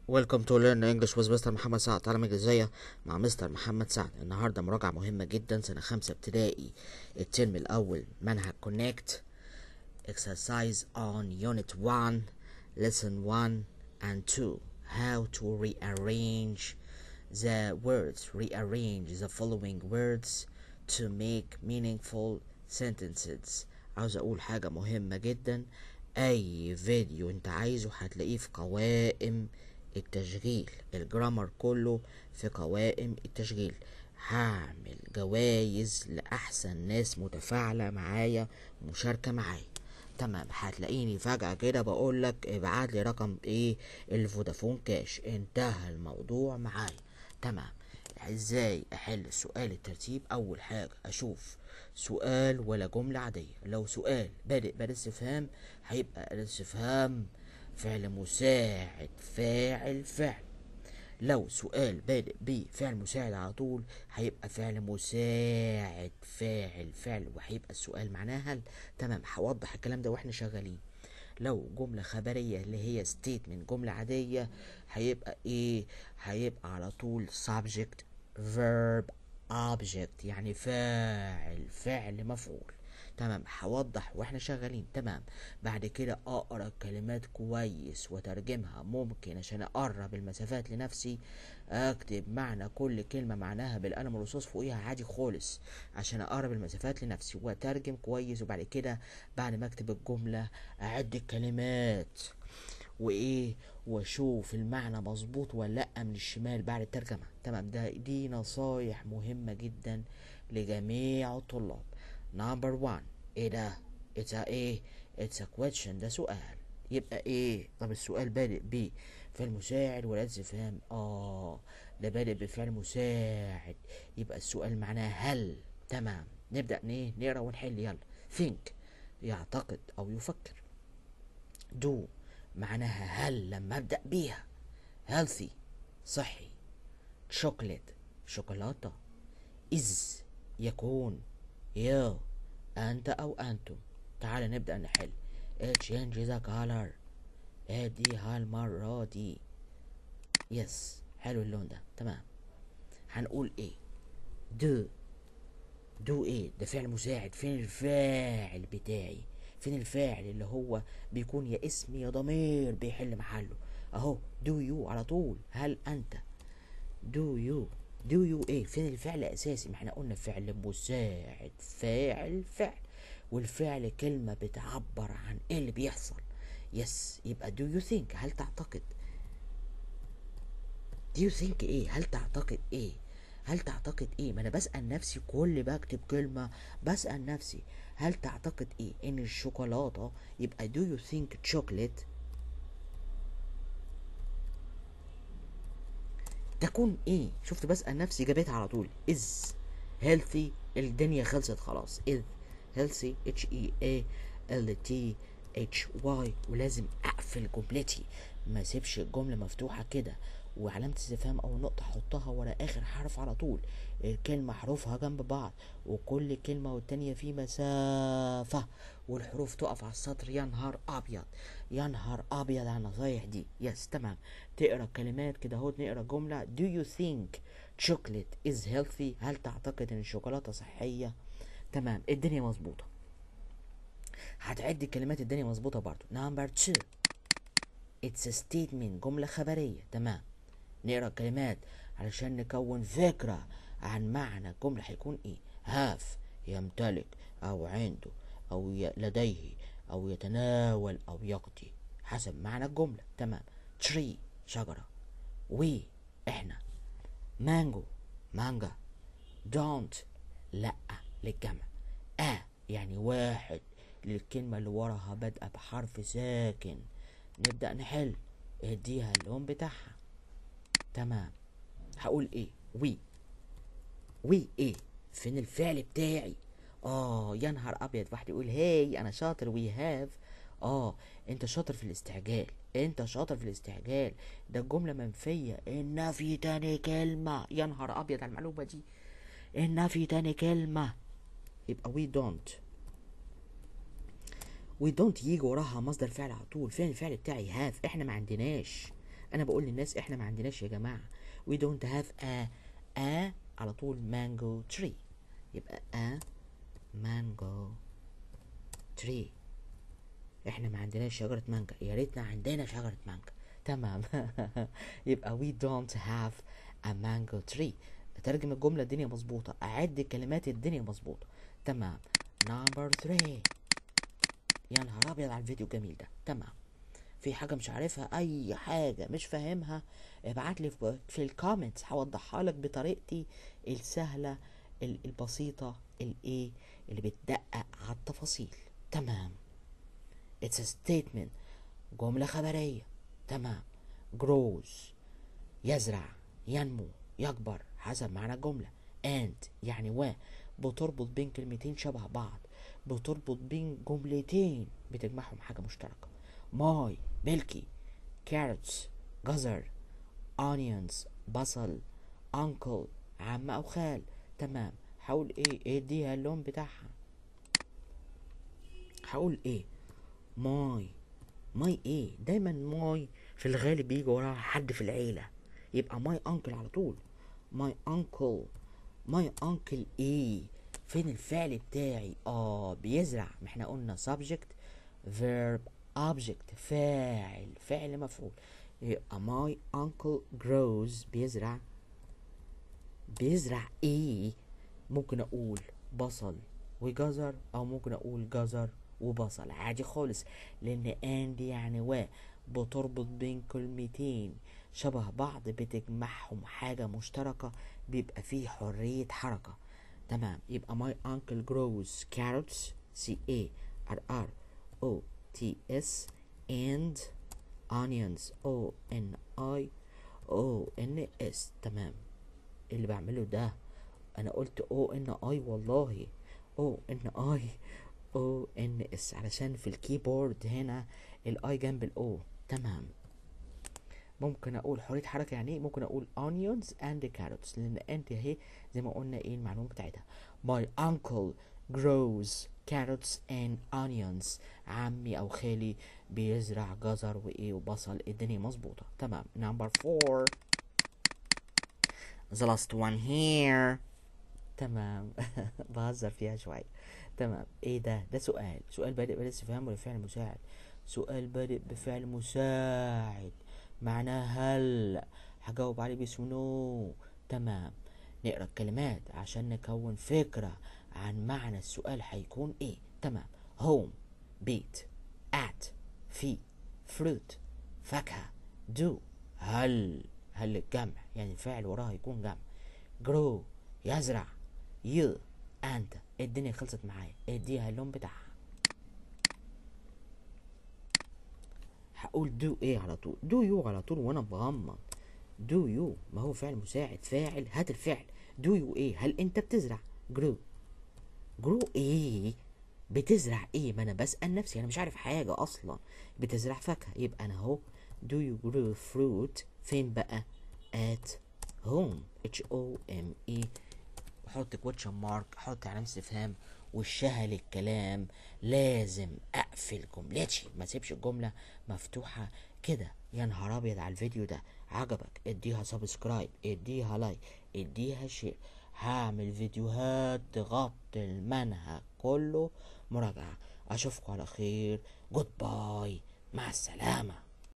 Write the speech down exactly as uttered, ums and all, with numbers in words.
Welcome to Learn English with مستر محمد سعد. تعلم انجليزية مع مستر محمد سعد. النهاردة مراجعة مهمة جدا، سنة خمسة ابتدائي، الترم الأول، منهج Connect. Exercise on Unit one, Lesson one and two. How to rearrange the words. Rearrange the following words to make meaningful sentences. عاوز أقول حاجة مهمة جدا. أي فيديو أنت عايزه هتلاقيه في قوائم التشغيل. الجرامر كله في قوائم التشغيل. هعمل جوائز لأحسن ناس متفاعلة معايا ومشاركة معايا. تمام، هتلاقيني فجأة كده بقولك ابعت لي رقم ايه الفودافون كاش. انتهى الموضوع معايا. تمام، ازاي احل سؤال الترتيب؟ اول حاجة اشوف سؤال ولا جملة عادية. لو سؤال بادئ بالاستفهام هيبقى الاستفهام فعل مساعد فاعل فعل. لو سؤال بادئ بفعل مساعد على طول هيبقى فعل مساعد فاعل فعل، وهيبقى السؤال معناه هل. تمام، هوضح الكلام ده واحنا شغالين. لو جملة خبرية اللي هي statement جملة عادية هيبقى ايه؟ هيبقى على طول subject verb object، يعني فاعل فعل مفعول. تمام، هوضح واحنا شغالين. تمام، بعد كده اقرا الكلمات كويس وترجمها. ممكن عشان اقرب المسافات لنفسي اكتب معنى كل كلمة معناها بالقلم الرصاص فوقيها عادي خالص عشان اقرب المسافات لنفسي واترجم كويس. وبعد كده بعد ما اكتب الجملة اعد الكلمات وايه واشوف المعنى مظبوط ولا لا من الشمال بعد الترجمة. تمام، ده دي نصايح مهمة جدا لجميع الطلاب. نمبر وان، ايه ده؟ it's a ايه it's a question، ده سؤال. يبقى ايه؟ طب السؤال بادئ ب فعل مساعد ولا استفهام؟ اه، ده بادئ بفعل مساعد، يبقى السؤال معناه هل. تمام، نبدأ ايه نقرا ونحل. يلا. think يعتقد او يفكر. do معناها هل لما ابدأ بيها. healthy صحي. chocolate شوكولاتة. is يكون. you أنت أو أنتم. تعال نبدأ نحل. change the color، اديها المرة دي. يس، حلو اللون ده. تمام، هنقول ايه؟ do do ايه؟ ده فعل مساعد. فين الفاعل بتاعي؟ فين الفاعل اللي هو بيكون يا اسم يا ضمير بيحل محله؟ اهو do you على طول. هل انت؟ do you do you ايه؟ فين الفعل اساسي؟ ما احنا قلنا فعل مساعد فاعل فعل، والفعل كلمة بتعبر عن ايه اللي بيحصل. يس، يبقى do you think هل تعتقد. do you think ايه؟ هل تعتقد ايه؟ هل تعتقد ايه؟ ما انا بسأل نفسي كل بكتب كلمة بسأل نفسي هل تعتقد ايه؟ ان الشوكولاتة. يبقى do you think chocolate تكون ايه؟ شفت، بسأل نفسي اجابتها على طول. is healthy، الدنيا خلصت خلاص. is healthy h e a l t h y، ولازم اقفل جملتي، ما اسيبش الجملة مفتوحة كده وعلامة استفهام او نقطة احطها ورا اخر حرف على طول. الكلمة حروفها جنب بعض وكل كلمة والتانية في مسافة والحروف تقف على السطر. يا نهار ابيض يا نهار ابيض على النصايح دي. يس، تمام. تقرا الكلمات كده اهو. نقرا جملة. do you think chocolate is healthy؟ هل تعتقد ان الشوكولاتة صحية؟ تمام، الدنيا مظبوطة. هتعد الكلمات الدنيا مظبوطة برضو. نمبر two، it's a statement جملة خبرية. تمام، نقرا الكلمات علشان نكون فكرة عن معنى الجملة هيكون ايه. have يمتلك او عنده او لديه او يتناول او يقضي حسب معنى الجملة. تمام. tree شجرة. we احنا. mango مانجا. don't لا للجمع. a يعني واحد للكلمة اللي وراها بادئة بحرف ساكن. نبدأ نحل. اديها اللون بتاعها. تمام، هقول ايه؟ وي وي ايه؟ فين الفعل بتاعي؟ اه، يا نهار ابيض، واحد يقول هاي انا شاطر وي هاف. اه، انت شاطر في الاستعجال انت شاطر في الاستعجال ده الجملة منفية. ان في تاني كلمة. يا نهار ابيض على المعلومة دي. ان في تاني كلمة. يبقى وي دونت وي دونت يجي وراها مصدر فعل على طول. فين الفعل بتاعي؟ هاف. احنا ما عندناش انا بقول للناس احنا ما عندناش يا جماعه we don't have a a على طول mango tree، يبقى a mango tree. احنا ما عندناش شجره مانجا، يا ريتنا عندنا شجره مانجا. تمام. يبقى we don't have a mango tree. اترجم الجمله الدنيا مظبوطه، اعد كلمات الدنيا مظبوطه. تمام. نمبر ثلاثة. يا نهار ابيض على الفيديو الجميل ده. تمام. في حاجه مش عارفها، اي حاجه مش فاهمها، ابعت لي في, في الكومنتس، هوضحها لك بطريقتي السهله البسيطه الايه اللي بتدقق على التفاصيل. تمام. It's a statement، جمله خبريه. تمام. grows، يزرع، ينمو، يكبر حسب معنى الجمله. and يعني و، بتربط بين كلمتين شبه بعض، بتربط بين جملتين بتجمعهم حاجه مشتركه. ماي، ملكي، كارتس، جزر، اونيونز، بصل، انكل، عم او خال. تمام. هقول ايه؟ اديها اللون بتاعها. هقول ايه؟ ماي. ماي ايه؟ دايما ماي في الغالب بيجي وراها حد في العيلة، يبقى ماي انكل على طول. ماي انكل. ماي انكل ايه؟ فين الفعل بتاعي؟ اه بيزرع، ما احنا قلنا subject verb object، فاعل، فعل مفعول. يبقى my uncle grows، بيزرع. بيزرع ايه؟ ممكن اقول بصل وجزر، او ممكن اقول جزر وبصل عادي خالص، لان and يعني و بتربط بين كلمتين شبه بعض بتجمعهم حاجة مشتركة، بيبقى فيه حرية حركة. تمام. يبقى my uncle grows carrots C A R R O T S and onions O N I O N S. تمام. اللي بعمله ده انا قلت O N I والله O N I O N S علشان في الكيبورد هنا الاي جنب الاو. تمام. ممكن اقول حرية حركة يعني ايه؟ ممكن اقول onions and carrots، لان انت اهي زي ما قلنا ايه المعلومة بتاعتها. my uncle grows carrots and onions، عمي او خالي بيزرع جزر وايه وبصل. الدنيا مظبوطة. تمام. number four the last one here. تمام. بهزر فيها شوية. تمام. ايه ده؟ ده سؤال سؤال بادئ بالاستفهام ولا فعل مساعد؟ سؤال بادئ بفعل مساعد، معناه هل، هجاوب عليه باسم نو. تمام. نقرا الكلمات عشان نكون فكرة عن معنى السؤال هيكون ايه. تمام. home بيت، at في، fruit فاكهة، do هل، هل الجمع يعني الفعل وراها يكون جمع، grow يزرع، you انت. الدنيا خلصت معايا، اديها اللون بتاعها. هقول do ايه على طول؟ do you على طول وانا بغمض. do you ما هو فعل مساعد، فاعل، هات الفعل. do you ايه؟ هل انت بتزرع؟ grow. grow ايه؟ بتزرع ايه؟ ما انا بسأل نفسي، انا مش عارف حاجة اصلا. بتزرع فاكهة، يبقى انا اهو do you grow fruit فين بقى؟ at home H O M E. حط كوتشن مارك، حط علامة استفهام وشها للكلام. لازم اقفل جملتي، ما سيبش الجملة مفتوحة كده. يا نهار ابيض على الفيديو ده. عجبك؟ اديها سبسكرايب، اديها لايك، اديها شير. هعمل فيديوهات تغطي المنهج كله مراجعة. اشوفكم على خير. جود باي، مع السلامة.